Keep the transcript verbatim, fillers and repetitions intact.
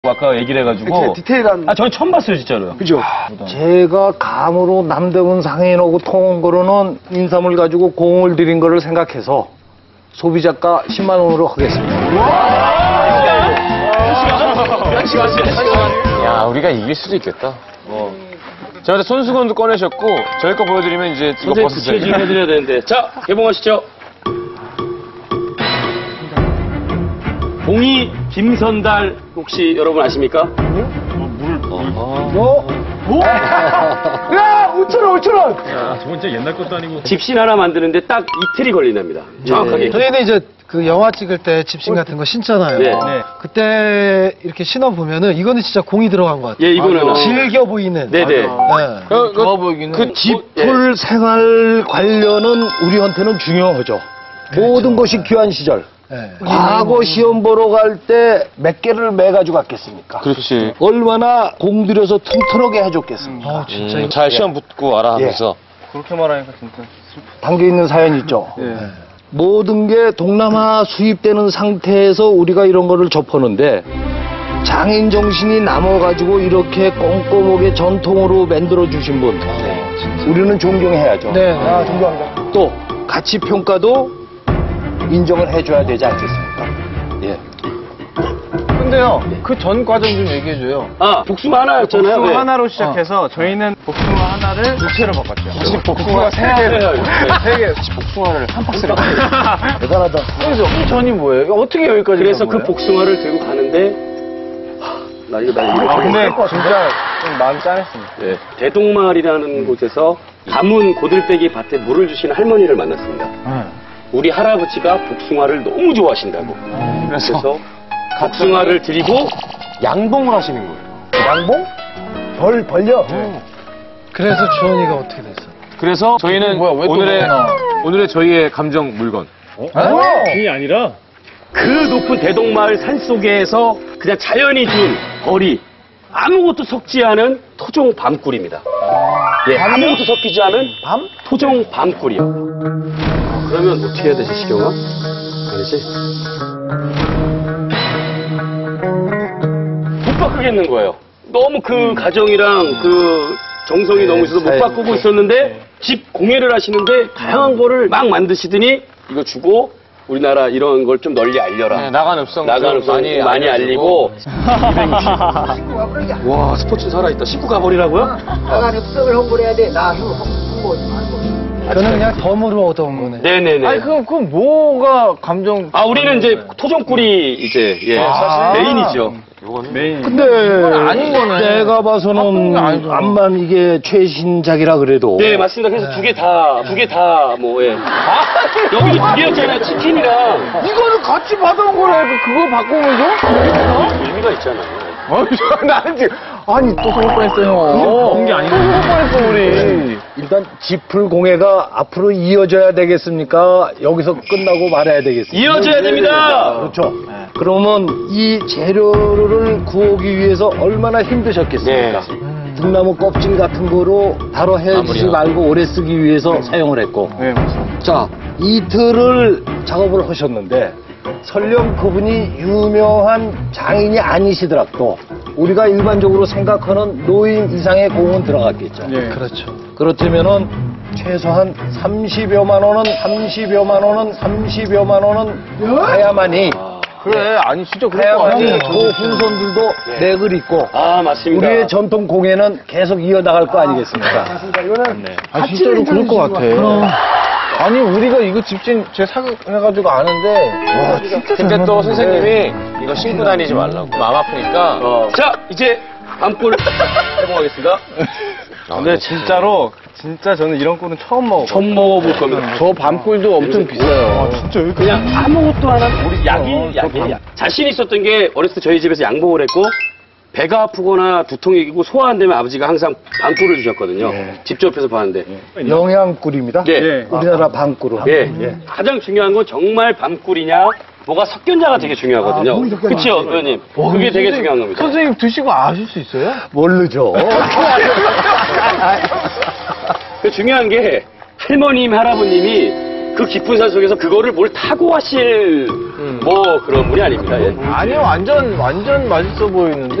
아까 얘기를 해가지고 디테일한. 아 저는 처음 봤어요 진짜로요. 그죠? 제가 감으로 남대문 상인하고 통한 거로는 인삼을 가지고 공을 들인 거를 생각해서 소비자가 십만 원으로 하겠습니다. 야, 우리가 이길 수도 있겠다. 어. 저한테 손수건도 꺼내셨고, 저희 거 보여드리면 이제 이거 선생님 벗으세요. 부채질 해드려야 되는데. 자, 개봉하시죠. 봉이 김선달 혹시 여러분 아십니까? 뭐? 뭐? 야, 오천 원, 오천 원! 아, 저건 진짜 옛날 것도 아니고. 집신 하나 만드는데 딱 이틀이 걸린답니다. 정확하게. 저희는 이제 그 영화 찍을 때 집신 같은 거 신잖아요. 네. 네. 그때 이렇게 신어보면은 이거는 진짜 공이 들어간 것 같아요. 예, 이거는. 즐겨 보이는. 네네. 네. 그, 그, 좋아 보이기는. 그 집, 풀 생활 관련은 우리한테는 중요하죠. 모든 것이 귀한 시절. 네. 과거 시험 보러 갈 때 몇 개를 매가지고 갔겠습니까? 그렇지. 얼마나 공들여서 튼튼하게 해줬겠습니까? 아, 진짜 음, 이거. 잘 시험 붙고 알아 하면서. 그렇게 말하니까 진짜. 담겨 있는 사연 있죠. 예. 모든 게 동남아 수입되는 상태에서 우리가 이런 거를 접하는데 장인 정신이 남아가지고 이렇게 꼼꼼하게 전통으로 만들어 주신 분 우리는 존경해야죠. 네. 아, 존경합니다. 또 가치 평가도 인정을 해줘야 되지 않겠습니까? 예. 근데요, 그 전 과정 좀 얘기해줘요. 아, 복숭아 하나였잖아요. 복숭아 네. 하나로 시작해서 저희는 복숭아 하나를 두채로 바꿨죠. 지금 복숭아 세 개를. 세 개. 복숭아를 한 박스를. 대단하다. 그래서 이 전이 뭐예요? 어떻게 여기까지 그래서 간 그 거예요? 복숭아를 들고 가는데, 하, 나 이거, 나 이거. 아, 근데 진짜 좀 마음이 짠했습니다. 네. 대동마을이라는 곳에서 가문 고들빼기 밭에 물을 주시는 할머니를 만났습니다. 우리 할아버지가 복숭아를 너무 좋아하신다고. 그래서 복숭아를 드리고 양봉을 하시는 거예요. 양봉? 벌, 벌려? 그래서 주원이가 어떻게 됐어? 그래서 저희는 뭐야, 왜또 오늘의, 나와? 오늘의 저희의 감정 물건. 그게 아니라 그 높은 대동마을 산속에서 그냥 자연이 준 벌이 아무것도 섞지 않은 토종 밤꿀입니다. 예, 아무것도 섞이지 않은 밤? 토종 밤꿀이요. 그러면 어떻게 해야 되지, 시경아? 아니지? 못 바꾸겠는 거예요. 너무 그 가정이랑 그 정성이 너무 있어서 못 바꾸고 있었는데 집 공예를 하시는데 다양한 거를 막 만드시더니 이거 주고 우리나라 이런 걸 좀 널리 알려라. 네, 나간 읍성 나간 읍성 많이, 많이, 알리고. 알려주고. 와, 스포츠 살아있다. 식구 가버리라고요? 나가 습성을 홍보를 해야 돼. 나 홍보 좀 하고. 저는 그냥 덤으로 얻어온 거네. 네네네. 아니, 그럼, 그럼 뭐가 감정. 아, 우리는 이제 토종꿀이 이제, 예, 아, 메인이죠. 요거는 메인. 근데 아닌 거네. 내가 봐서는 아니죠. 암만 이게 최신작이라 그래도 네, 맞습니다. 그래서 두 개 다, 두 개 다, 뭐, 예. 여기 두 개였잖아요. 치킨이랑. 이거는 같이 받아온 거래. 그거 바꾸면서? 의미가 있잖아요. 어, 나는 지금. 아니, 또 속을 뻔했어요. 그런 게 아니고. 속을 뻔했어, 우리. 일단 지풀 공예가 앞으로 이어져야 되겠습니까? 여기서 끝나고 말아야 되겠습니까? 이어져야 됩니다. 그렇죠. 그러면 이 재료를 구하기 위해서 얼마나 힘드셨겠습니까? 등나무 껍질 같은 거로 바로 해주지 말고 오래 쓰기 위해서 사용을 했고. 네, 맞습니다. 자, 이틀을 작업을 하셨는데 설령 그분이 유명한 장인이 아니시더라도 우리가 일반적으로 생각하는 노인 이상의 공은 들어갔겠죠. 예. 그렇죠. 그렇다면은 최소한 삼십여만 원은 삼십여만 원은 삼십여만 원은 가야만이 그래, 아니, 진짜 그럴 거 가야만이 아니에요. 그 후손들도 맥을 잇고 아, 맞습니다. 우리의 전통 공예는 계속 이어나갈 거 아니겠습니까? 아, 진짜로 그럴 것 같아. 아니, 우리가 이거 집신 제 사해가지고 아는데. 와, 진짜 근데 또 선생님이 이거 신고 다니지 말라고. 마음 아프니까. 어. 자, 이제 밤꿀 해보겠습니다. 근데 진짜로, 진짜 저는 이런 꿀은 처음 먹어봐요. 처음 먹어볼 겁니다. 저 밤꿀도 엄청 비싸요. 아, 진짜 여기 그냥 아무것도 안 하는 우리 약이 약이에요. 자신 있었던 게 어렸을 때 저희 집에서 양봉을 했고 배가 아프거나 두통이 있고 소화 안 되면 아버지가 항상 밤꿀을 주셨거든요. 직접 옆에서 봤는데. 영양꿀입니다. 예. 우리나라 밤꿀은. 예. 가장 중요한 건 정말 밤꿀이냐 뭐가 섞였냐가 되게 중요하거든요. 그렇죠, 의원님? 그게 되게 중요한 겁니다. 선생님 드시고 아실 수 있어요? 모르죠. 그 중요한 게 할머님, 할아버님이 그 그 깊은 산 속에서 그거를 뭘 타고 하실 뭐 그런 분이 아닙니다. 예. 아니요, 완전, 완전 맛있어 보이는데.